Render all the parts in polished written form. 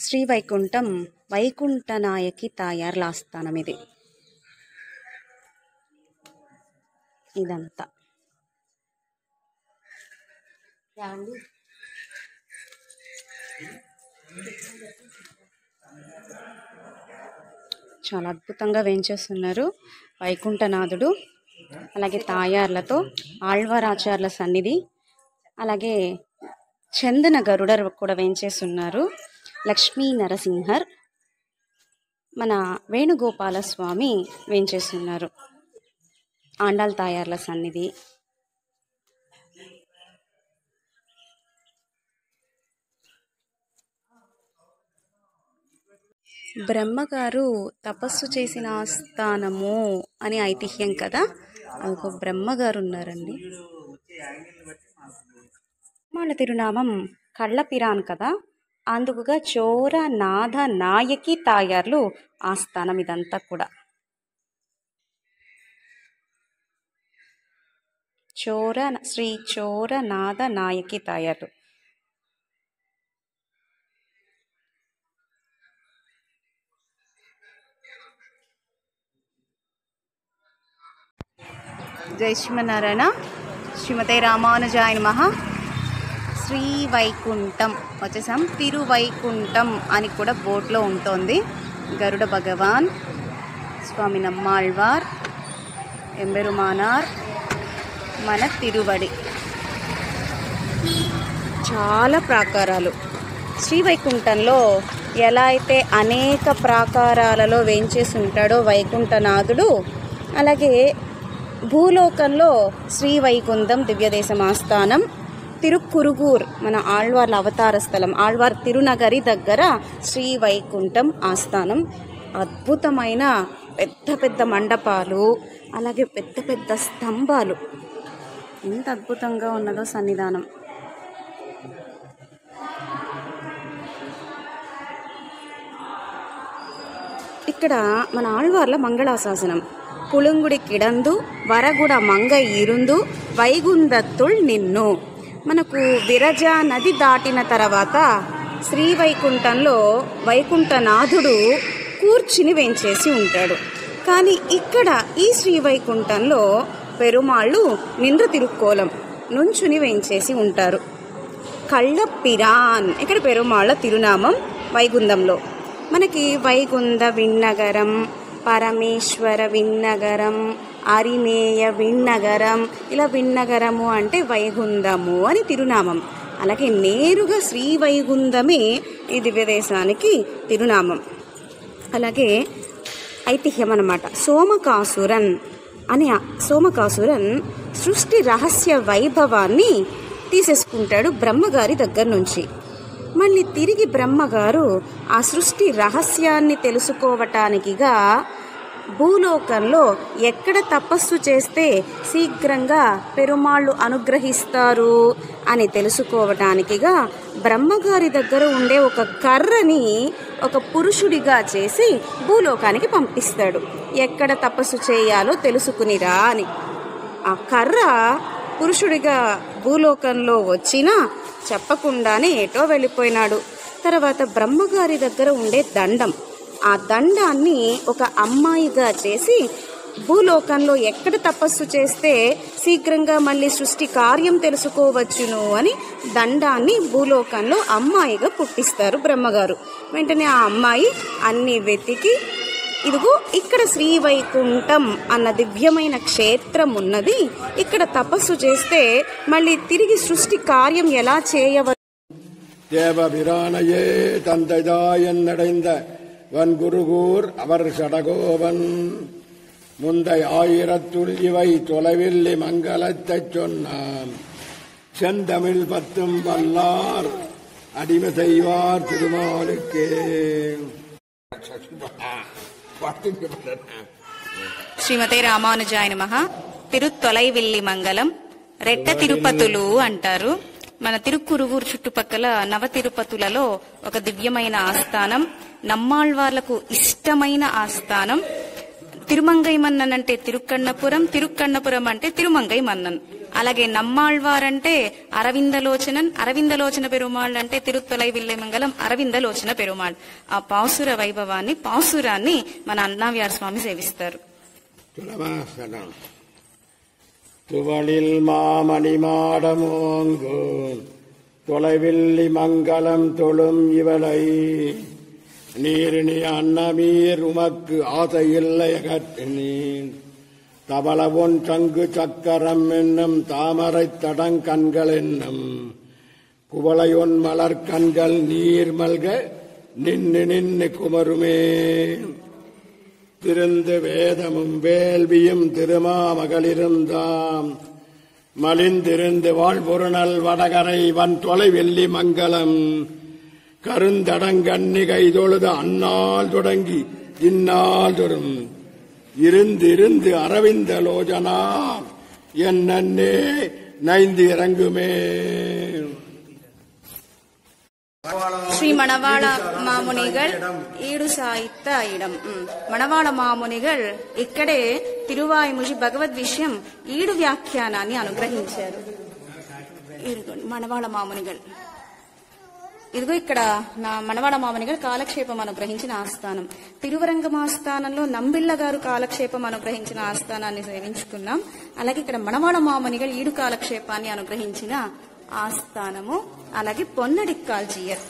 శ్రీవైకుంఠం వైకుంఠనాయకి తాయార్ల ఆస్థానం ఇది. ఇదంతా చాలా అద్భుతంగా వేంచేస్తున్నారు వైకుంఠనాథుడు. అలాగే తాయార్లతో ఆళ్వారాచార్ల సన్నిధి, అలాగే చందన గరుడర్ కూడా వేంచేస్తున్నారు. లక్ష్మీ నరసింహర్, మన వేణుగోపాల స్వామి వేంచేస్తున్నారు. ఆండాల్ తాయార్ల సన్నిధి. బ్రహ్మగారు తపస్సు చేసిన ఆస్థానము అని ఐతిహ్యం కదా, ఒక బ్రహ్మగారు ఉన్నారండి. వాళ్ళ తిరునామం కళ్ళపిరాన్ కదా, అందుకుగా చోర నాథ నాయకి తాయార్లు ఆస్థానం. ఇదంతా కూడా శ్రీ చోర నాథ నాయకి తాయార్లు. జై శ్రీమన్నారాయణ. శ్రీమతే రామానుజాయ నమః. శ్రీవైకుంఠం వచ్చేసాం. తిరువైకుంఠం అని కూడా బోర్డులో ఉంటుంది. గరుడ భగవాన్, స్వామి నమ్మాళ్వార్, ఎంబెరుమానార్, మన తిరువడి. చాలా ప్రాకారాలు. శ్రీవైకుంఠంలో ఎలా అయితే అనేక ప్రాకారాలలో వేంచేసి ఉంటాడో వైకుంఠనాథుడు, అలాగే భూలోకంలో శ్రీవైకుంఠం దివ్యదేశం ఆస్థానం. తిరుక్కురుగూర్ మన ఆళ్వార్ల అవతార స్థలం, ఆళ్వార్ తిరునగరి దగ్గర శ్రీవైకుంఠం ఆస్థానం. అద్భుతమైన పెద్ద పెద్ద మండపాలు, అలాగే పెద్ద పెద్ద స్తంభాలు. ఎంత అద్భుతంగా ఉన్నదో సన్నిధానం. ఇక్కడ మన ఆళ్వార్ల మంగళాశాసనం. పుళుంగుడి కిడందు వరగుడ మంగ ఇరుందు వైగుందత్తుల్ నిన్ను. మనకు విరజా నది దాటిన తర్వాత శ్రీవైకుంఠంలో వైకుంఠనాథుడు కూర్చుని వేంచేసి ఉంటాడు. కానీ ఇక్కడ ఈ శ్రీవైకుంఠంలో పెరుమాళ్ళు నిండు తిరుక్కోలం నుంచుని వేంచేసి ఉంటారు. కళ్ళపిరాన్ ఇక్కడ పెరుమాళ్ళ తిరునామం వైగుందంలో. మనకి వైగుంద విన్నగరం, పరమేశ్వర విన్నగరం, అరిమేయ విన్నగరం, ఇలా విన్నగరము అంటే వైగుందము అని తిరునామం. అలాగే నేరుగా శ్రీవైగుందమే ఈ దివ్యదేశానికి తిరునామం. అలాగే ఐతిహ్యం అన్నమాట. సోమకాసురన్ సృష్టి రహస్య వైభవాన్ని తీసేసుకుంటాడు బ్రహ్మగారి దగ్గర నుంచి. మళ్ళీ తిరిగి బ్రహ్మగారు ఆ సృష్టి రహస్యాన్ని తెలుసుకోవటానికిగా భూలోకంలో ఎక్కడ తపస్సు చేస్తే శీఘ్రంగా పెరుమాళ్ళు అనుగ్రహిస్తారు అని తెలుసుకోవటానికిగా బ్రహ్మగారి దగ్గర ఉండే ఒక కర్రని ఒక పురుషుడిగా చేసి భూలోకానికి పంపిస్తాడు. ఎక్కడ తపస్సు చేయాలో తెలుసుకునిరా అని. ఆ కర్ర పురుషుడిగా భూలోకంలో వచ్చినా చెప్పకుండానే ఏటో వెళ్ళిపోయినాడు. తర్వాత బ్రహ్మగారి దగ్గర ఉండే దండం, ఆ దండాన్ని ఒక అమ్మాయిగా చేసి భూలోకంలో ఎక్కడ తపస్సు చేస్తే శీఘ్రంగా మళ్ళీ సృష్టి కార్యం తెలుసుకోవచ్చును అని దండాన్ని భూలోకంలో అమ్మాయిగా పుట్టిస్తారు బ్రహ్మగారు. వెంటనే ఆ అమ్మాయి అన్ని వెతికి, ఇదిగో ఇక్కడ శ్రీవైకుంఠం అన్న దివ్యమైన క్షేత్రం ఉన్నది, ఇక్కడ తపస్సు చేస్తే మళ్ళీ తిరిగి సృష్టి కార్యం ఎలా చేయవచ్చు. தேவபிரானையே தந்தைதாயன்னடைந்த வன்குருகூர் அவர் சடகோவன் முந்தை 1000 இவை தொலைவில்லி மங்களத்தைச் சொன்னான். செந்தமிழ் 10 வல்லார் அடிமை செய்வார் திருமாலுக்கே. శ్రీమతే రామానుజాయ నమః. తిరుత్తొలైవిల్లి మంగళం, రెట్ట తిరుపతులు అంటారు. మన తిరుక్కురుగూరు చుట్టుపక్కల నవ తిరుపతులలో ఒక దివ్యమైన ఆస్థానం, నమ్మాళ్వార్లకు ఇష్టమైన ఆస్థానం. తిరుమంగై మన్నన్ అంటే తిరుక్కన్నపురం, తిరుక్కన్నపురం అంటే తిరుమంగై మన్నన్. అలాగే నమ్మాళ్వార్ అంటే అరవిందలోచనన్, అరవిందలోచన పెరుమాళ్ అంటే తిరుత్తొలై విల్లిమంగళం అరవిందలోచన పెరుమాళ్. ఆ పాసుర వైభవాన్ని, పాసురాన్ని మన అన్నావ్యార్ స్వామి సేవిస్తారు. துவளில் மாமணி மாடமோங்கு தொலைவில்லி மங்களம் தொழும் இவளை நீரினி அன்னமீர் உமக்கு ஆசையில்லை அகற்றினீன் தவள பொன் சங்கு சக்கரம் என்னும் தாமரை தடங்கண்கள் என்னும் குவளையொன் மலர்கண்கள் நீர் மல்க நின்னு நின்னு குமருமே திருந்து வேதமும் வேள்வியும் திருமாமகளிருந்தாம் மலிந்திருந்து வாழ்பொருணல் வடகரை வன் தொலை வெள்ளி மங்கலம் கருந்தடங்கண்ணி கைதொழுது அந்நாள் தொடங்கி இந்நாள் தொடும் இருந்து அரவிந்த லோஜனா என் நன்னே நைந்து இறங்குமே. శ్రీ మణవాళ మామునిగల్ ఈడు సాయిత్త ఇడం. మణవాళ మామునిగల్ ఇక్కడే తిరువాయిముషి భగవద్ విషయం ఈడు వ్యాఖ్యానాన్ని అనుగ్రహించారు. మణవాళ మామునిగల్ ఇదిగో ఇక్కడ నా మణవాళ మామునిగల్ కాలక్షేపం అనుగ్రహించిన ఆస్థానం. తిరువరంగమాస్థానంలో నంబిళ్ల గారు కాలక్షేపం అనుగ్రహించిన ఆస్థానాన్ని సేవించుకున్నాం. అలాగే ఇక్కడ మణవాళ మామునిగల్ ఈడు కాలక్షేపాన్ని అనుగ్రహించిన ఆస్థానము. అలాగే పొన్నడిక్కాల్జీయర్.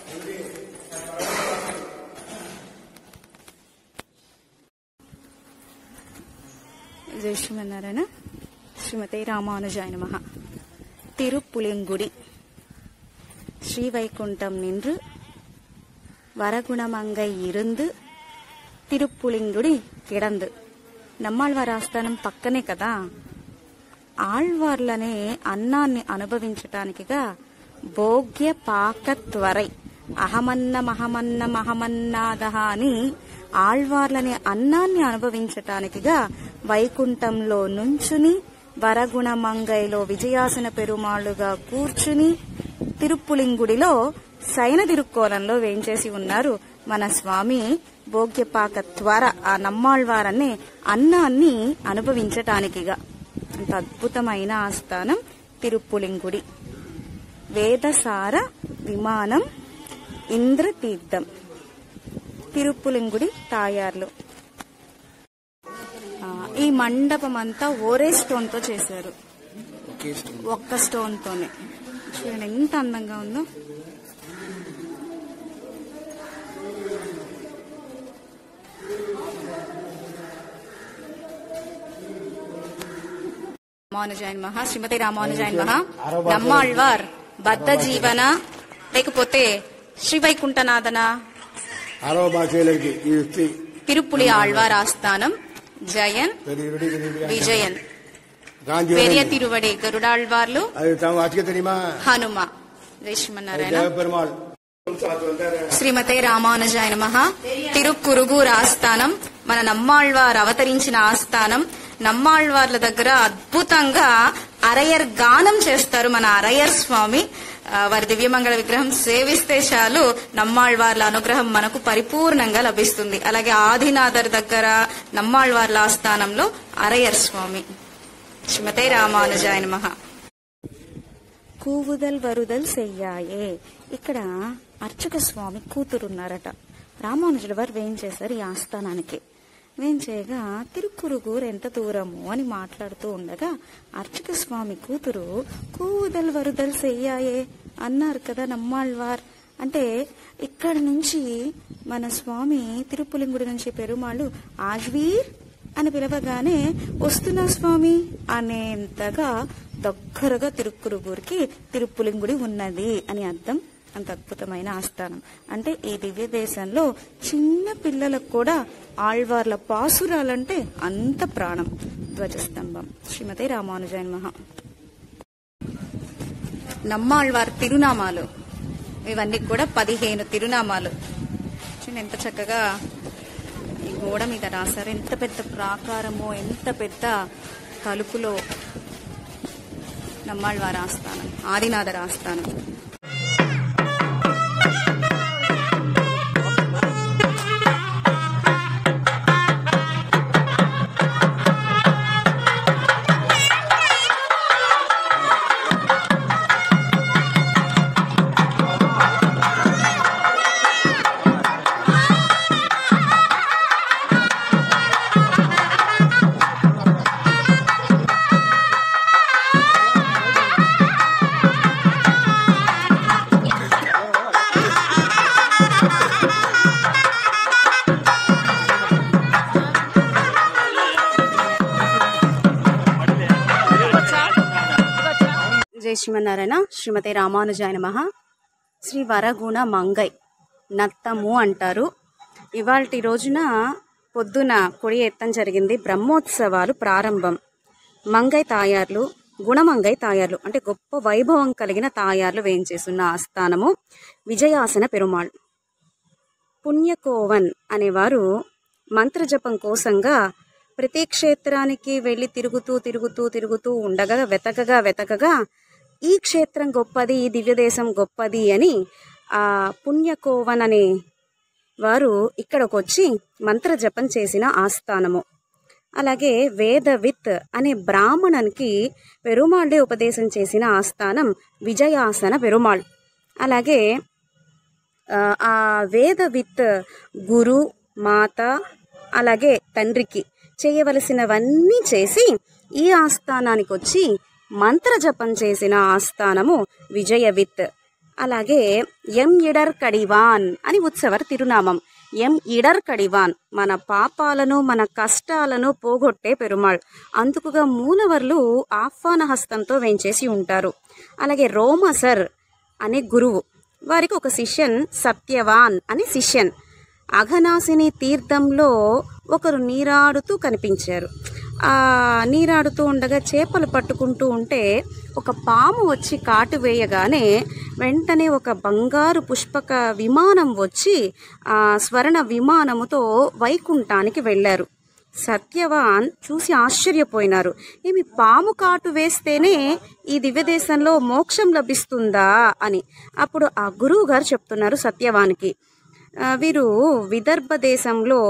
జై శ్రీమన్నారాయణ. శ్రీమతే రామానుజాయ నమః. తిరుపులింగుడి ஸ்ரீவைகுண்டம் நின்று வரகுணமங்கை இருந்து తిరుపులింగుడి కిడందు. నమ్మాళ్వార్ ఆస్థానం పక్కనే కదా. ఆళ్వార్లనే అన్నాన్ని అనుభవించటానికిగా భోగ్య పాకత్వరై అహమన్నమహమన్నమహమన్నాదహ అని ఆళ్వార్లనే అన్నాన్ని అనుభవించటానికిగా వైకుంఠంలో నుంచుని వరగుణమంగైలో విజయాసన పెరుమాళ్లుగా కూర్చుని తిరుపులింగుడిలో శయన తిరుక్కోలంలో వేంచేసి ఉన్నారు మన స్వామి. భోగ్యపాక త్వర ఆ నమ్మాళ్వారనే అన్నాన్ని అనుభవించటానికిగా అంత అద్భుతమైన ఆస్థానం తిరుపులింగుడి. వేదసార విమానం ఇంద్రతీర్థం తిరుపులింగుడి తాయార్లు. ఈ మండపం అంతా ఓరే స్టోన్ తో చేశారు. ఒక్క స్టోన్ తోనే. చూడండి ఎంత అందంగా ఉందో. రామానుజాయ నమః. శ్రీమతి రామానుజాయ నమః. నమ్మాళ్వార్ బద్ధ జీవన లేకపోతే శ్రీవైకుంఠనాథన తిరుపులి ఆళ్వార్ ఆస్థానం జయన్ విజయన్ పెరియ తిరువడి గరుడాళ్వార్లు హనుమ. జై శ్రీమన్నారాయణ. శ్రీమతే రామానుజాయ నమః. తిరుక్కురుగూర్ ఆస్థానం మన నమ్మాళ్వార్ అవతరించిన ఆస్థానం. నమ్మాళ్వార్ల దగ్గర అద్భుతంగా అరయర్ గానం చేస్తారు మన అరయర్ స్వామి. వారి దివ్యమంగళ విగ్రహం సేవిస్తే చాలు నమ్మాళ్వార్ల అనుగ్రహం మనకు పరిపూర్ణంగా లభిస్తుంది. అలాగే ఆదినాథర్ దగ్గర నమ్మాళ్వార్ల ఆస్థానంలో అరయర్ స్వామి. శ్రీమతే రామానుజాయ నమః. కూవుదల్ వరుదల్ చెయ్యాయే. ఇక్కడ అర్చక స్వామి కూతురున్నారట. రామానుజుల వారు వేయించేశారు ఈ ఆస్థానానికి. వేయించేయగా తిరుక్కురుగూరు ఎంత దూరము అని మాట్లాడుతూ ఉండగా అర్చక స్వామి కూతురు కూవుదల్ వరుదల్ చెయ్యాయే అన్నారు కదా నమ్మాళ్వార్. అంటే ఇక్కడ నుంచి మన స్వామి తిరుపులింగుడి నుంచి పెరుమాళ్ళు ఆజ్వీర్ అని పిలవగానే వస్తున్నా స్వామి అనేంతగా దగ్గరగా తిరుక్కురుగూరికి తిరుపులింగుడి ఉన్నది అని అర్థం. అంత అద్భుతమైన ఆస్థానం. అంటే ఈ దివ్య దేశంలో చిన్న పిల్లలకు కూడా ఆళ్వార్ల పాసురాలంటే అంత ప్రాణం. ధ్వజస్తంభం. శ్రీమతే రామానుజాయ నమః. నమ్మాళ్వార్ తిరునామాలు ఇవన్నీ కూడా 15 తిరునామాలు. ఎంత చక్కగా ఈ గోడ మీద రాశారు. ఎంత పెద్ద ప్రాకారమో, ఎంత పెద్ద తలుపులో నమ్మాళ్వార్ ఆస్థానం, ఆదినాథర్ ఆస్థానం. జై శ్రీమన్నారాయణ. శ్రీమతి రామానుజాయ నమః. శ్రీ వరగుణ మంగై నత్తము అంటారు. ఇవాల్టి రోజున పొద్దున కొడి ఎత్తం జరిగింది. బ్రహ్మోత్సవాలు ప్రారంభం. మంగై తాయార్లు, గుణమంగై తాయార్లు అంటే గొప్ప వైభవం కలిగిన తాయార్లు వేయించేస్తున్న ఆస్థానము విజయాసన పెరుమాళ్. పుణ్యకోవన్ అనేవారు మంత్రజపం కోసంగా ప్రతి క్షేత్రానికి వెళ్ళి తిరుగుతూ ఉండగా వెతకగా ఈ క్షేత్రం గొప్పది, ఈ దివ్యదేశం గొప్పది అని ఆ పుణ్యకోవన్ అనే వారు ఇక్కడికి వచ్చి మంత్రజపం చేసిన ఆస్థానము. అలాగే వేదవిత్ అనే బ్రాహ్మణునికి పెరుమాళ్ళే ఉపదేశం చేసిన ఆస్థానం విజయాసన పెరుమాళ్. అలాగే ఆ వేదవిత్ గురు, మాత, అలాగే తండ్రికి చేయవలసినవన్నీ చేసి ఈ ఆస్థానానికి వచ్చి మంత్రజపం చేసిన ఆస్థానము విజయవిత్. అలాగే ఎం ఇడర్ కడివాన్ అని ఉత్సవర్ తిరునామం. ఎం ఇడర్ కడివాన్ మన పాపాలను మన కష్టాలను పోగొట్టే పెరుమాళ్. అందుకుగా మూలవర్లు ఆహ్వాన హస్తంతో వేంచేసి ఉంటారు. అలాగే రోమసర్ అనే గురువు, వారికి ఒక శిష్యన్ సత్యవాన్ అని శిష్యన్. అఘనాశిని తీర్థంలో ఒకరు నీరాడుతూ కనిపించారు. ఆ నీరాడుతూ ఉండగా చేపలు పట్టుకుంటూ ఉంటే ఒక పాము వచ్చి కాటు వేయగానే వెంటనే ఒక బంగారు పుష్పక విమానం వచ్చి ఆ స్వర్ణ విమానముతో వైకుంఠానికి వెళ్ళారు. సత్యవాన్ చూసి ఆశ్చర్యపోయినారు. ఏమి పాము కాటు వేస్తేనే ఈ దివ్యదేశంలో మోక్షం లభిస్తుందా అని. అప్పుడు ఆ గురువు గారు చెప్తున్నారు సత్యవానికి, వీరు విదర్భ దేశంలో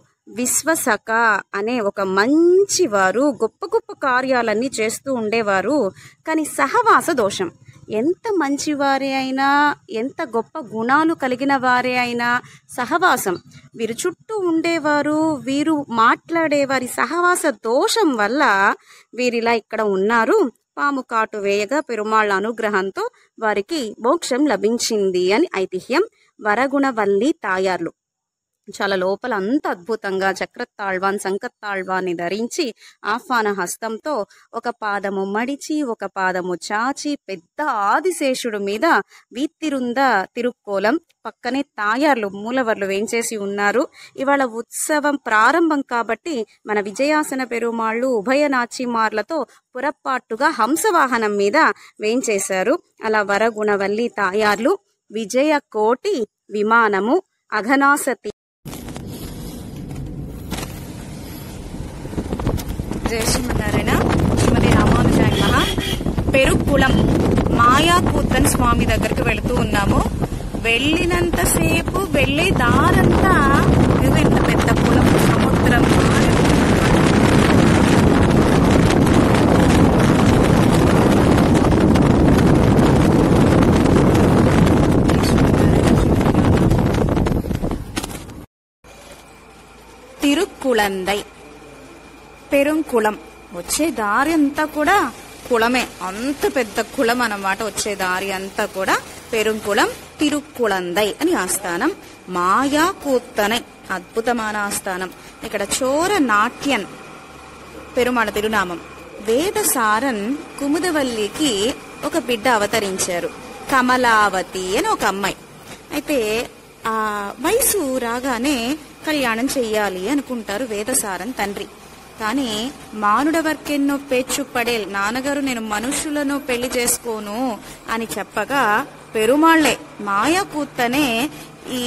విశ్వసక అనే ఒక మంచి వారు, గొప్ప గొప్ప కార్యాలన్నీ చేస్తూ ఉండేవారు. కానీ సహవాస దోషం. ఎంత మంచివారే అయినా, ఎంత గొప్ప గుణాలు కలిగిన వారే అయినా సహవాసం, వీరు చుట్టూ ఉండేవారు, వీరు మాట్లాడేవారి సహవాస దోషం వల్ల వీరిలా ఇక్కడ ఉన్నారు. పాము కాటు వేయగా పెరుమాళ్ళ అనుగ్రహంతో వారికి మోక్షం లభించింది అని ఐతిహ్యం. వరగుణవల్లి తాయార్లు చాలా లోపల అంత అద్భుతంగా చక్రతాళ్వాన్ సంకత్తాళ్వాన్ని ధరించి ఆహ్వాన హస్తంతో ఒక పాదము మడిచి ఒక పాదము చాచి పెద్ద ఆదిశేషుడు మీద వీత్తిరుంద తిరుక్కోలం పక్కనే తాయార్లు మూలవర్లు వేంచేసి ఉన్నారు. ఇవాళ ఉత్సవం ప్రారంభం కాబట్టి మన విజయాసన పెరుమాళ్ళు ఉభయ నాచిమార్లతో పురప్పాట్టుగా హంసవాహనం మీద వేంచేశారు. అలా వరగుణవల్లి తాయార్లు, విజయ కోటి విమానము, అఘనాసతి. జయ శ్రీమన్నారాయణ. శ్రీమతి రామానుజాయ నమః. పెరుక్కుళం మాయాకూతన్ స్వామి దగ్గరికి వెళుతూ ఉన్నాము. వెళ్ళినంతసేపు వెళ్ళే దారంతా ఎంత పెద్ద కులం, సముద్రం, తిరుక్కుళందై పెరుంకుళం. వచ్చే దారి అంతా కూడా కుళమే, అంత పెద్ద కుళం అన్నమాట. వచ్చే దారి అంతా కూడా పెరుంకుళం, తిరుక్కుళందై అని ఆస్థానం. మాయా కూత్తనై అద్భుతమైన ఆస్థానం. ఇక్కడ చోర నాట్యన్ పెరుమాళ తిరునామం. వేదసారన్ కుముదవల్లికి ఒక బిడ్డ అవతరించారు, కమలావతి అని ఒక అమ్మాయి. అయితే ఆ వయసు రాగానే కళ్యాణం చెయ్యాలి అనుకుంటారు వేదసారన్ తండ్రి. కానీ మానుడవర్కెన్నో పేచ్చు పడేల్, నాన్నగారు నేను మనుషులను పెళ్లి చేసుకోను అని చెప్పగా పెరుమాళ్లే మాయాకూత్తనే ఈ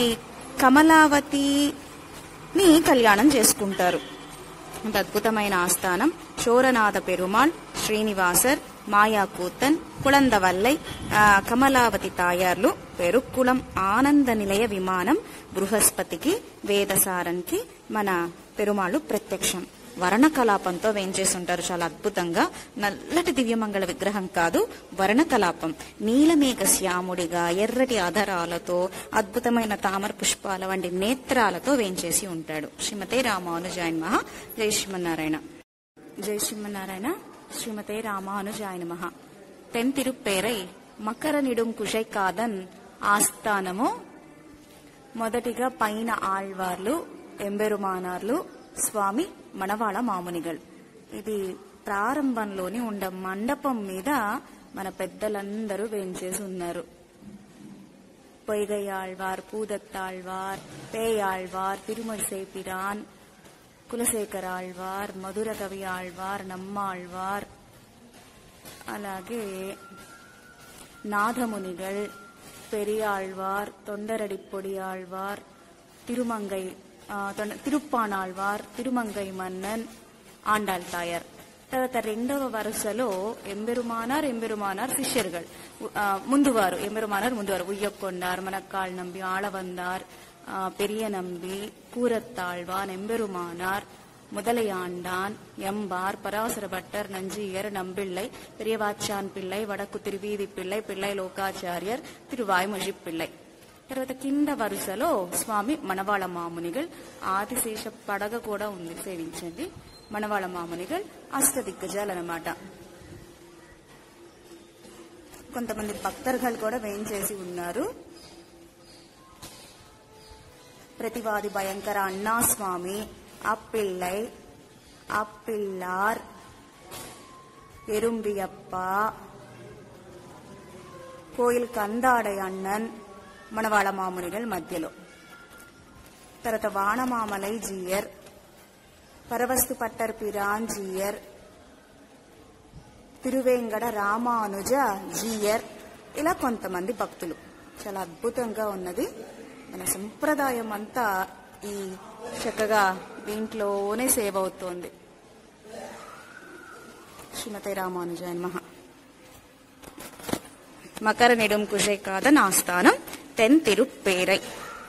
కమలావతిని కళ్యాణం చేసుకుంటారు. అంత అద్భుతమైన ఆస్థానం. చోరనాథ పెరుమాళ్, శ్రీనివాసర్, మాయాకూత్తన్, కుళందవల్లై, కమలావతి తాయార్లు, పెరుక్కుళం ఆనంద నిలయ విమానం, బృహస్పతికి వేదసారన్కి మన పెరుమాళ్ళు ప్రత్యక్షం. వర్ణకలాపంతో వేంచేస్తుంటారు చాలా అద్భుతంగా. నల్లటి దివ్యమంగళ విగ్రహం కాదు, వర్ణకలాపం. నీలమేఘ శ్యాముడిగా ఎర్రటి ఆధారాలతో అద్భుతమైన తామర పుష్పాల వంటి నేత్రాలతో వేంచేసి ఉంటాడు. శ్రీమతే రామానుజాయ నమః. జై శ్రీమన్నారాయణ. జై శ్రీమన్నారాయణ. శ్రీమతే రామానుజాయ నమః. తెన్ తిరుప్పేరై మకర నిడుం కుషై కాదన్ ఆస్థానము. మొదటిగా పైన ఆళ్వార్లు, ఎంబెరుమానార్లు, స్వామి మణవాళ మామునిగల్. ఇది ప్రారంభంలోని ఉండ మండపం మీద మన పెద్దలందరూ వేంచేసి ఉన్నారు. పొయ్గయాళ్వార్, పూదత్తాళ్వార్, పేయాళ్వార్, తిరుమలసేపిరాన్, కులశేఖరాళ్వార్, మధుర కవి ఆళ్వార్, నమ్మాళ్వార్, అలాగే నాథమునిగల్, పెరియాళ్వార్, తొండరడిప్పొడి ఆళ్వార్, తిరుప్పాణాళ్వార్, తిరుమంగై మన్నన్, ఆండాల్ తాయర్. తర్వాత రెండవ వరుసలో ఎంబెరుమానార్ శిష్యர்கள் ముందువారు, ఎంబెరుమానార్ ముందువారు ఉయ్యకొండార్, మనక్కాళ్ నంబి, ఆళవందార్, பெரிய நம்பி, கூரத்தாழ்வான், எம்பெருமானார், முதலையாண்டான், எம்பார், பராசர பட்டர், நஞ்சியர், நம்பிள்ளை, பெரியவாச்சான் பிள்ளை, వడకు తిరువీధి పిళ్ళై, పిళ్ళై లోకాచార్యర్, తిరువాయిమొഴി పిళ్ళై. తర్వాత కింద వరుసలో స్వామి మనవాళ మామునిగల్, ఆదిశేష పడగ కూడా ఉంది, సేవించండి. మనవాళ మామునిగల్ అష్టదిగ్గజాలు అన్నమాట. కొంతమంది భక్తర్గలు కూడా వేయించేసి ఉన్నారు. ప్రతివాది భయంకర అన్నాస్వామి, అప్పిళ్ళై, అప్పిళ్ళార్, ఎరుంబియప్ప, కోయిల్ కందాడై అన్నన్, మనవాళ మామునిగల్ మధ్యలో. తర్వాత వాణమామలై జీయర్, పరవస్తు పట్టర్ పిరాన్ జీయర్, తిరువేంగడ రామానుజ జీయర్, ఇలా కొంతమంది భక్తులు. చాలా అద్భుతంగా ఉన్నది. మన సంప్రదాయం అంతా ఈ చక్కగా దీంట్లోనే సేవ్ అవుతోంది. శ్రీమతే రామానుజాయ నమః. మకర నిడుం కుజై కాదన్ ఆస్థానం తెన్ తిరుప్పేరై.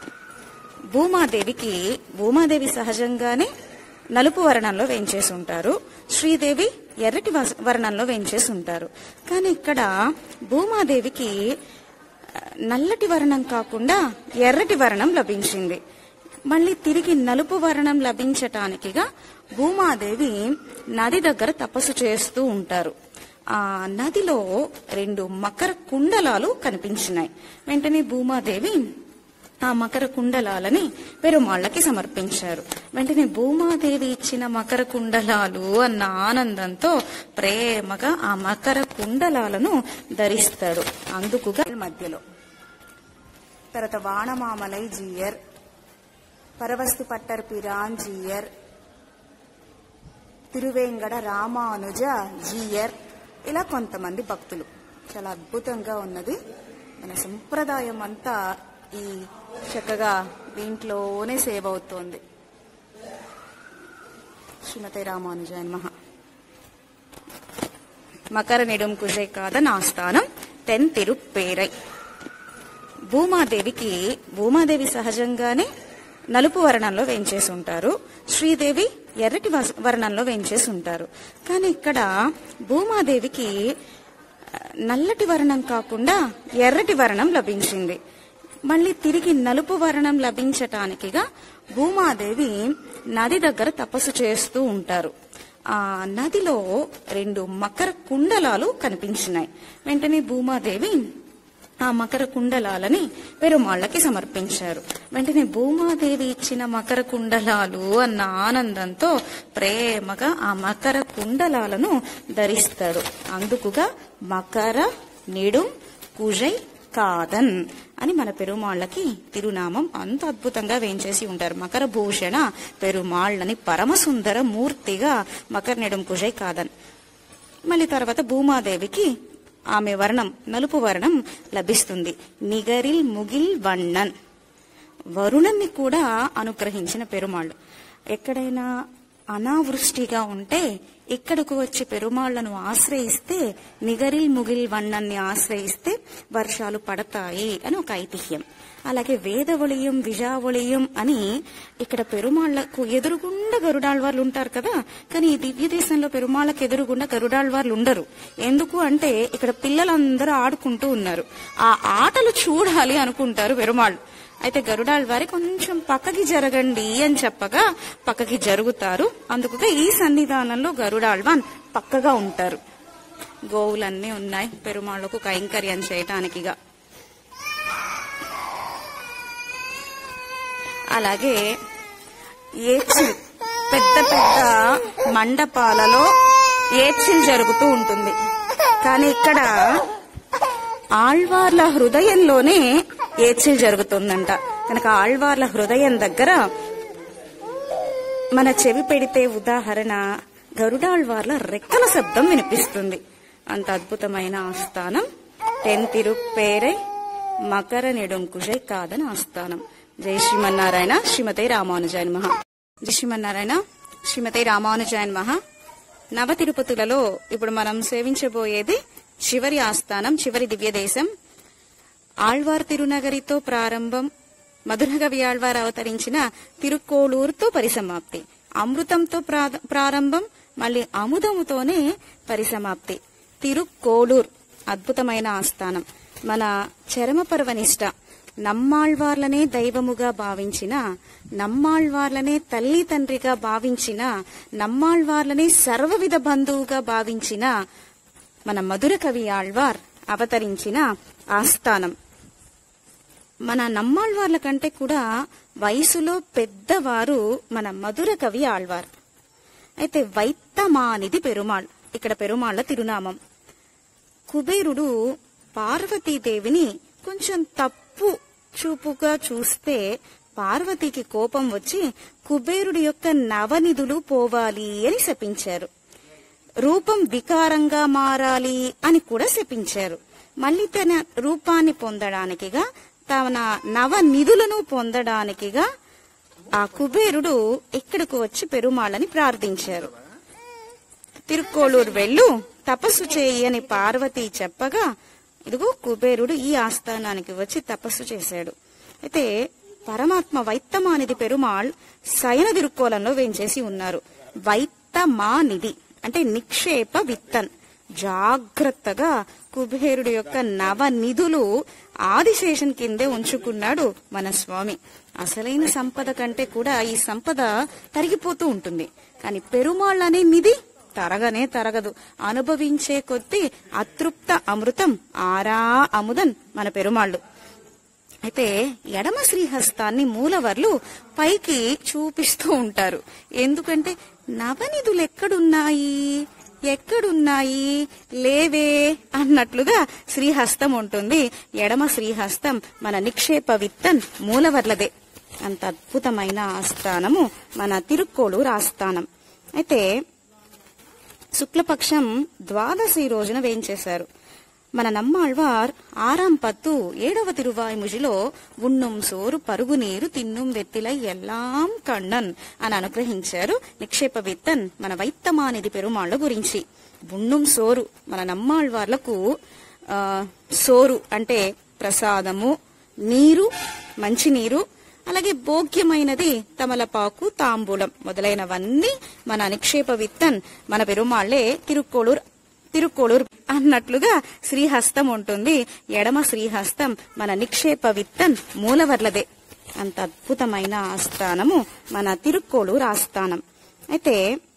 భూమాదేవి సహజంగానే నలుపు వర్ణంలో వేంచేసి ఉంటారు. శ్రీదేవి ఎర్రటి వర్ణంలో వేంచేసి ఉంటారు. కానీ ఇక్కడ భూమాదేవికి నల్లటి వర్ణం కాకుండా ఎర్రటి వర్ణం లభించింది. మళ్ళీ తిరిగి నలుపు వర్ణం లభించటానికిగా భూమాదేవి నది దగ్గర తపస్సు చేస్తూ ఉంటారు. ఆ నదిలో 2 మకర కుండలాలు కనిపించినాయి. వెంటనే భూమాదేవి ఆ మకర కుండలాలని పెరుమాళ్ళకి సమర్పించారు. వెంటనే భూమాదేవి ఇచ్చిన మకర కుండలాలు అన్న ఆనందంతో ప్రేమగా ఆ మకర కుండలాలను ధరిస్తాడు. అందుకుగా మధ్యలో. తర్వాత వాణమామలై జీయర్, పరవస్తు పట్టర్ పిరాన్ జీయర్, తిరువేంగడ రామానుజ జీయర్, ఇలా కొంతమంది భక్తులు. చాలా అద్భుతంగా ఉన్నది. మన సంప్రదాయం అంతా ఈ చక్కగా దీంట్లోనే సేవ్ అవుతోంది. శ్రీమతే రామానుజాయ నమః. మకర నిడుం కుజై కాదన్ ఆస్థానం తెన్ తిరుప్పేరై. భూమాదేవి సహజంగానే నలుపు వర్ణంలో వేంచేసి ఉంటారు. శ్రీదేవి ఎర్రటి వర్ణంలో వేంచేసి ఉంటారు. కానీ ఇక్కడ భూమాదేవికి నల్లటి వర్ణం కాకుండా ఎర్రటి వర్ణం లభించింది. మళ్ళీ తిరిగి నలుపు వర్ణం లభించటానికిగా భూమాదేవి నది దగ్గర తపస్సు చేస్తూ ఉంటారు. ఆ నదిలో 2 మకర కుండలాలు కనిపించినాయి. వెంటనే భూమాదేవి ఆ మకర కుండలాలని పెరుమాళ్ళకి సమర్పించారు. వెంటనే భూమాదేవి ఇచ్చిన మకర కుండలాలు అన్న ఆనందంతో ప్రేమగా ఆ మకర కుండలాలను ధరిస్తాడు. అందుకుగా మకర నిడుం కుజై కాదన్ అని మన పెరుమాళ్ళకి తిరునామం. అంత అద్భుతంగా వేంచేసి ఉంటారు. మకర భూషణ పెరుమాళ్ళని పరమసుందర మూర్తిగా మకర నిడుం కుజై కాదన్. మళ్ళీ తర్వాత భూమాదేవికి ఆమె వర్ణం నలుపు వర్ణం లభిస్తుంది. నిగరిల్ ముగిల్ వన్నన్, వరుణన్ని కూడా అనుగ్రహించిన పెరుమాళ్ళు. ఎక్కడైనా అనావృష్టిగా ఉంటే ఇక్కడకు వచ్చి పెరుమాళ్లను ఆశ్రయిస్తే, నిగరిల్ ముగిల్ వన్నన్ని ఆశ్రయిస్తే వర్షాలు పడతాయి అని ఒక ఐతిహ్యం. అలాగే వేదవళియం విజావళియం అని ఇక్కడ పెరుమాళ్లకు ఎదురుగుండా గరుడాళ్వార్లు ఉంటారు కదా. కానీ ఈ దివ్య దేశంలో పెరుమాళ్లకు ఎదురుగుండా గరుడాళ్వార్లు ఉండరు. ఎందుకు అంటే ఇక్కడ పిల్లలందరూ ఆడుకుంటూ ఉన్నారు. ఆ ఆటలు చూడాలి అనుకుంటారు పెరుమాళ్ళు. అయితే గరుడాళ్వారి కొంచెం పక్కకి జరగండి అని చెప్పగా పక్కకి జరుగుతారు. అందుకుగా ఈ సన్నిధానంలో గరుడాళ్వాన్ పక్కగా ఉంటారు. గోవులన్నీ ఉన్నాయి పెరుమాళ్లకు కైంకర్యం చేయటానికిగా. అలాగే ఏడ్చిల్, పెద్ద పెద్ద మండపాలలో ఏడ్చిల్ జరుగుతూ ఉంటుంది. కానీ ఇక్కడ ఆళ్వార్ల హృదయంలోనే ఏడ్చిల్ జరుగుతుందంట. కనుక ఆళ్వార్ల హృదయం దగ్గర మన చెవి పెడితే ఉదాహరణ గరుడాళ్వార్ల రెక్కల శబ్దం వినిపిస్తుంది. అంత అద్భుతమైన ఆస్థానం. తెంతిరుప్పేరై మకర నెడుంకుశై కాదని ఆస్థానం. జై శ్రీమన్నారాయణ. శ్రీమతే రామానుజాయ నమః. జై శ్రీమన్నారాయణ. శ్రీమతే రామానుజాయ నమః. నవ తిరుపతులలో ఇప్పుడు మనం సేవించబోయేది చివరి ఆస్థానం, చివరి దివ్యదేశం. ఆళ్వార్ తిరునగరితో ప్రారంభం, మధురకవి ఆళ్వార్ అవతరించిన తిరుక్కోళూరుతో పరిసమాప్తి. అమృతంతో ప్రారంభం, మళ్ళీ అముదముతోనే పరిసమాప్తి. తిరుక్కోళూర్ అద్భుతమైన ఆస్థానం. మన చరమపర్వనిష్ట నమ్మాళ్వార్లనే దైవముగా భావించిన, నమ్మాళ్వార్లనే తల్లి తండ్రిగా భావించిన, నమ్మాళ్వార్లనే సర్వవిధ బంధువుగా భావించిన మన మధుర కవి ఆళ్వార్ అవతరించిన ఆస్థానం. మన నమ్మాళ్వార్ల కంటే కూడా వయసులో పెద్దవారు మన మధుర కవి ఆళ్వార్. అయితే వైత్తమానిది పెరుమాళ్. ఇక్కడ పెరుమాళ్ల తిరునామం. కుబేరుడు పార్వతీదేవిని కొంచెం తప్పు చూపుగా చూస్తే పార్వతికి కోపం వచ్చి కుబేరుడి యొక్క నవనిధులు పోవాలి అని శపించారు. రూపం వికారంగా మారాలి అని కూడా శపించారు. మళ్ళీ తన రూపాన్ని పొందడానికిగా, తన నవనిధులను పొందడానికిగా ఆ కుబేరుడు ఇక్కడకు వచ్చి పెరుమాళ్ళని ప్రార్థించారు. తిరుక్కోళూరు వెళ్ళు, తపస్సు చేయి అని పార్వతి చెప్పగా ఇదిగో కుబేరుడు ఈ ఆస్థానానికి వచ్చి తపస్సు చేశాడు. అయితే పరమాత్మ వైత్తమానిది పెరుమాళ్ శయన తిరుక్కోలంలో వేంచేసి ఉన్నారు. వైత్తమానిది అంటే నిక్షేప విత్తన్. జాగ్రత్తగా కుబేరుడు యొక్క నవనిధులు ఆదిశేషన్ కిందే ఉంచుకున్నాడు మన స్వామి. అసలైన సంపద కంటే కూడా ఈ సంపద తరిగిపోతూ ఉంటుంది, కానీ పెరుమాళ్ అనే నిధి తరగనే తరగదు. అనుభవించే కొద్దీ అతృప్త అమృతం ఆరా అముదన్ మన పెరుమాళ్ళు. అయితే ఎడమ శ్రీహస్తాన్ని మూలవర్లు పైకి చూపిస్తూ ఉంటారు. ఎందుకంటే నవనిధులు ఎక్కడున్నాయి లేవే అన్నట్లుగా శ్రీహస్తం ఉంటుంది. ఎడమ శ్రీహస్తం మన నిక్షేప విత్తన్ మూలవర్లదే. అంత అద్భుతమైన ఆస్థానము మన తిరుక్కోళూరు ఆస్థానం. అయితే శుక్లపక్షం ద్వాదశి రోజున వేంచేశారు. మన నమ్మాళ్వార్ 6ஆம் பத்து 7వ తిరువాయిముజిలో ఉన్నుం సోరు పరుగు నీరు తిన్నుం వెత్తిలై ఎల్లాం కണ്ണన్ అని అనుగ్రహించారు. నిక్షేప విత్తన్ మన వైత్తమానిది పెరుమాళ్ల గురించి. ఉన్నుం సోరు మన నమ్మాళ్వార్లకు సోరు అంటే ప్రసాదము, నీరు మంచినీరు, అలాగే భోగ్యమైనది తమలపాకు, తాంబూలం మొదలైనవన్నీ మన నిక్షేప విత్తన్ మన పెరుమాళ్లే. తిరుక్కోళూరు అన్నట్లుగా శ్రీహస్తం ఉంటుంది. ఎడమ శ్రీహస్తం మన నిక్షేప విత్తన్ మూలవర్లదే. అంత అద్భుతమైన ఆస్థానము మన తిరుక్కోళూరు ఆస్థానం. అయితే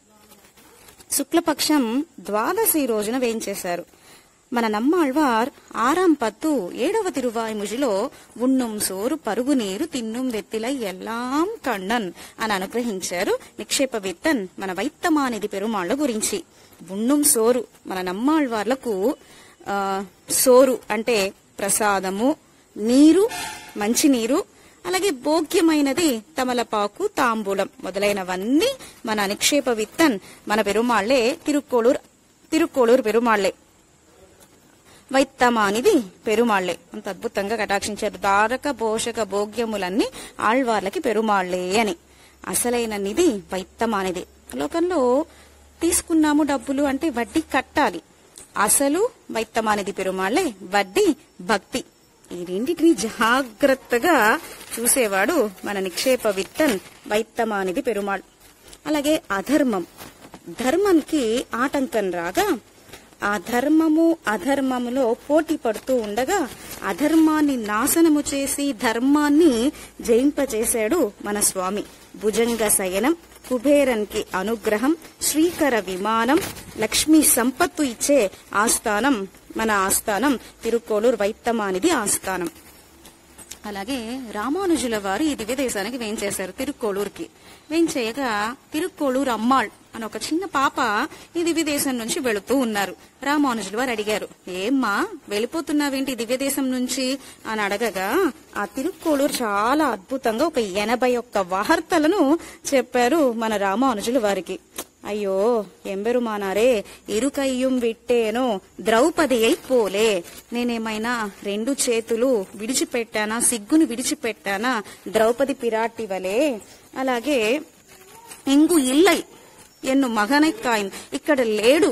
శుక్లపక్షం ద్వాదశి రోజున వేంచేశారు. మన నమ్మాళ్వార్ 6ஆம் பத்து 7వ తిరువాయిముజిలో ఉన్నుం సోరు పరుగు నీరు తిన్నుం వెత్తిలై ఎల్లాం కಣ್ಣన్ అని అనుగ్రహించారు. నిక్షేప విత్తన్ మన వైత్తమానిది పెరుమాళ్ల గురించి. ఉన్నుం సోరు మన నమ్మాళ్వార్లకు సోరు అంటే ప్రసాదము, నీరు మంచినీరు, అలాగే భోగ్యమైనది తమలపాకు, తాంబూలం మొదలైనవన్నీ మన నిక్షేప విత్తన్ మన పెరుమాళ్లే. తిరుక్కోళూరు పెరుమాళ్లే. వైత్తమానిది పెరుమాళ్లే. అంత అద్భుతంగా కటాక్షించారు. దారక పోషక భోగ్యములన్నీ ఆళ్వార్లకి పెరుమాళ్లే అని. అసలైన నిధి వైత్తమానిది. లోకంలో తీసుకున్నాము డబ్బులు అంటే వడ్డీ కట్టాలి. అసలు వైత్తమానిది పెరుమాళ్లే, వడ్డీ భక్తి. ఈ రెండింటిని జాగ్రత్తగా చూసేవాడు మన నిక్షేప విత్తన్ వైత్తమానిది పెరుమాళ్. అలాగే అధర్మం, ధర్మంకి ఆటంకం రాగా ఆ ధర్మము అధర్మములో పోటీ పడుతూ ఉండగా అధర్మాన్ని నాశనము చేసి ధర్మాన్ని జయింపచేశాడు మన స్వామి. భుజంగ శయనం, కుబేరన్కి అనుగ్రహం, శ్రీకర విమానం, లక్ష్మీ సంపత్తు ఇచ్చే ఆస్థానం మన ఆస్థానం తిరుక్కోళూరు వైత్తమానిది ఆస్థానం. అలాగే రామానుజుల వారు ఈ దివ్య దేశానికి వేయించేశారు తిరుక్కోళూరుకి. వేయించేయగా తిరుక్కోళూరు అమ్మాళ్ అని ఒక చిన్న పాప ఈ దివ్య దేశం నుంచి వెళుతూ ఉన్నారు. రామానుజుల వారు అడిగారు, ఏమ్మా వెళ్ళిపోతున్నావేంటి దివ్య దేశం నుంచి అని అడగగా ఆ తిరుక్కోళూరు చాలా అద్భుతంగా ఒక 81 వార్తలను చెప్పారు మన రామానుజుల వారికి. అయ్యో ఎంబెరుమానారే ఇరుకయ్యం విట్టేనో ద్రౌపదియై పోలే, నేనేమైనా 2 చేతులు విడిచిపెట్టానా, సిగ్గును విడిచిపెట్టానా ద్రౌపది పిరాటి వలే. అలాగే ఇంగు ఇల్లై ఎన్ను మగనైకాయన్, ఇక్కడ లేడు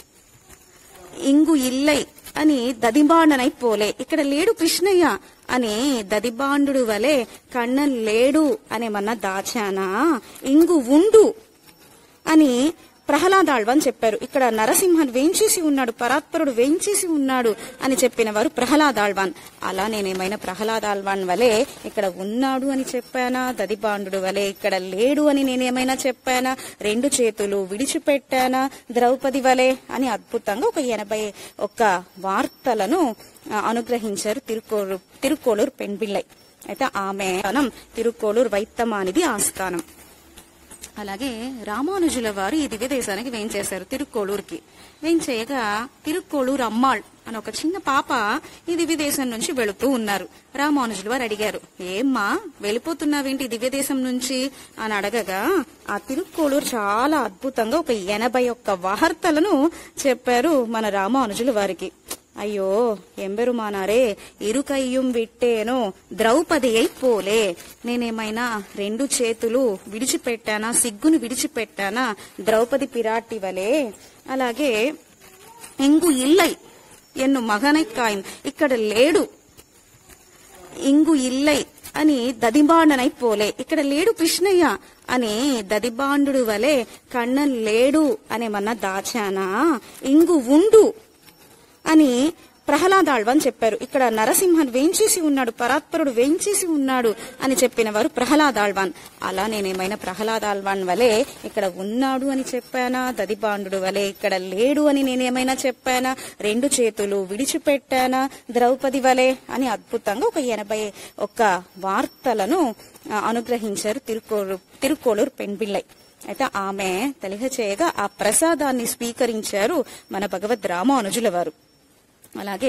ఇంగు ఇల్లై అని దదిబాండనై పోలే, ఇక్కడ లేడు కృష్ణయ్య అని దదిబాండు వలె కண்ணన్ లేడు అనేమన్నా దాచానా, ఇంగు ఉండు అని ప్రహ్లాదాళ్వాన్ చెప్పారు. ఇక్కడ నరసింహన్ వేయించేసి ఉన్నాడు, పరాత్పరుడు వేయించేసి ఉన్నాడు అని చెప్పిన వారు ప్రహ్లాదాళ్వాన్. అలా నేనేమైనా ప్రహ్లాదాళ్వాన్ వలె ఇక్కడ ఉన్నాడు అని చెప్పానా, దదిబాండు వలె ఇక్కడ లేడు అని నేనేమైనా చెప్పానా, 2 చేతులు విడిచిపెట్టానా ద్రౌపది వలె అని అద్భుతంగా ఒక 81 వార్తలను అనుగ్రహించారు తిరుక్కోళూరు పెంపిళ్ళై. అయితే ఆమె తిరుక్కోళూరు వైత్తమానిది ఆస్థానం. అలాగే రామానుజుల వారు ఈ దివ్య దేశానికి వేయించేశారు తిరుక్కోళూరుకి. వేయించేయగా తిరుక్కోళూరు అమ్మాళ్ అని ఒక చిన్న పాప ఈ దివ్య దేశం నుంచి వెళుతూ ఉన్నారు. రామానుజుల వారు అడిగారు, ఏమ్మా వెళ్ళిపోతున్నావేంటి దివ్య దేశం నుంచి అని అడగగా ఆ తిరుక్కోళూరు చాలా అద్భుతంగా ఒక 81 వార్తలను చెప్పారు మన రామానుజుల వారికి. అయ్యో ఎంబెరుమానారే ఇరుకయ్యం విట్టేనో ద్రౌపదియై పోలే, నేనేమైనా 2 చేతులు విడిచిపెట్టానా, సిగ్గును విడిచిపెట్టానా ద్రౌపది పిరాటి వలే. అలాగే ఇంగు ఇల్లై ఎన్ను మగనైకాయన్, ఇక్కడ లేడు ఇంగు ఇల్లై అని దదిబాండనై పోలే, ఇక్కడ లేడు కృష్ణయ్య అని దదిబాండు వలె కண்ணన్ లేడు అనేమన్నా దాచానా, ఇంగు ఉండు అని ప్రహ్లాదాళ్వాన్ చెప్పారు. ఇక్కడ నరసింహన్ వేయించేసి ఉన్నాడు, పరాత్పరుడు వేయించేసి ఉన్నాడు అని చెప్పిన వారు ప్రహ్లాదాళ్వాన్. అలా నేనేమైనా ప్రహ్లాదాళ్వాన్ వలె ఇక్కడ ఉన్నాడు అని చెప్పానా, దదిబాండు వలె ఇక్కడ లేడు అని నేనేమైనా చెప్పానా, 2 చేతులు విడిచిపెట్టానా ద్రౌపది వలె అని అద్భుతంగా ఒక 81 వార్తలను అనుగ్రహించారు తిరుక్కోళూరు పెంపిళ్ళై. అయితే ఆమె తెలియచేయగా ఆ ప్రసాదాన్ని స్వీకరించారు మన భగవద్ రామానుజుల వారు. అలాగే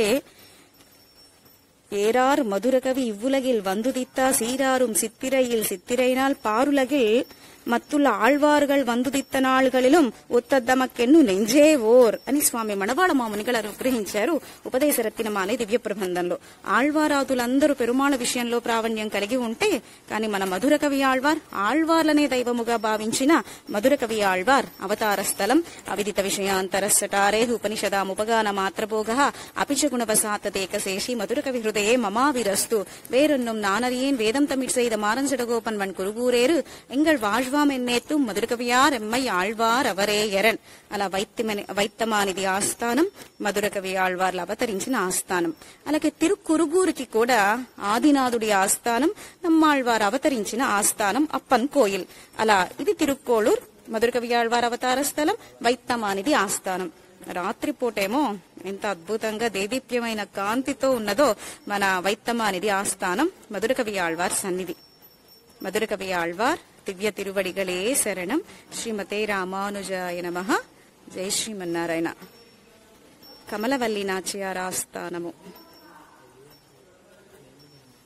ஏறார் மதுரகவி இவ்வுலகில் வந்துதித்தா சீராரும் சித்திரையில் சித்திரைனால் பாருலகில் మత్తుల ఆళ్వారుగల్ వందుదిత్త నాళ్களிலும் ఉత్తద్దమకెన్ను నెంజే ఓర్ అని స్వామి మణవాళ మామునిగలు అనుగ్రహించారు ఉపదేశరత్నమ అనే దివ్య ప్రబంధంలో. ఆళ్వారాదులందరూ పెరుమాళ విషయంలో ప్రావణ్యం కలిగి ఉంటే కానీ మన మధుర కవి ఆళ్వార్ ఆళ్వార్లనే దైవముగా భావించిన మధుర కవి ఆళ్వార్ అవతార స్థలం అవిదిత విషయాంతరస్సటారే ఉపనిషదాముపగాన మాత్రభోగ అపిచ గుణవసాతేకశేషి మధుర కవి హృదయే మమావిరస్తు వేరొన్నుం నానరియேன் வேதம் தமிழ் செய்த மாரஞ்சடகோபன் வன் குருகூரேரு எங்கள் வாழ்வாம் ఎన్నేత్తుం మధురకవియార్ ఎమ్మై ఆళ్వార్ అవరే ఎరన్. అలా వైత్తమానిది ఆస్థానం, మధురకవి ఆళ్వార్లు అవతరించిన ఆస్థానం. అలాగే తిరుక్కురుగూరుకి కూడా ఆదినాథుడి ఆస్థానం, నమ్మాళ్వారు అవతరించిన ఆస్థానం అప్పన్ కోయిల్. అలా ఇది తిరుక్కోళూరు మధురకవి ఆళ్వార్ అవతార స్థలం, వైత్తమానిది ఆస్థానం. రాత్రిపూటేమో ఎంత అద్భుతంగా దేదీప్యమైన కాంతితో ఉన్నదో మన వైత్తమానిది ఆస్థానం, మధురకవి ఆళ్వార్ సన్నిధి. మధురకవి ఆళ్వార్ దివ్య తిరువడిగలే శరణం. శ్రీమతే రామానుజాయ నమః. జై శ్రీమన్నారాయణ. కమలవల్లి నాచ్యారాస్థానము.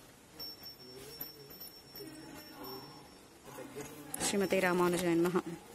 శ్రీమతే రామానుజాయ నమః.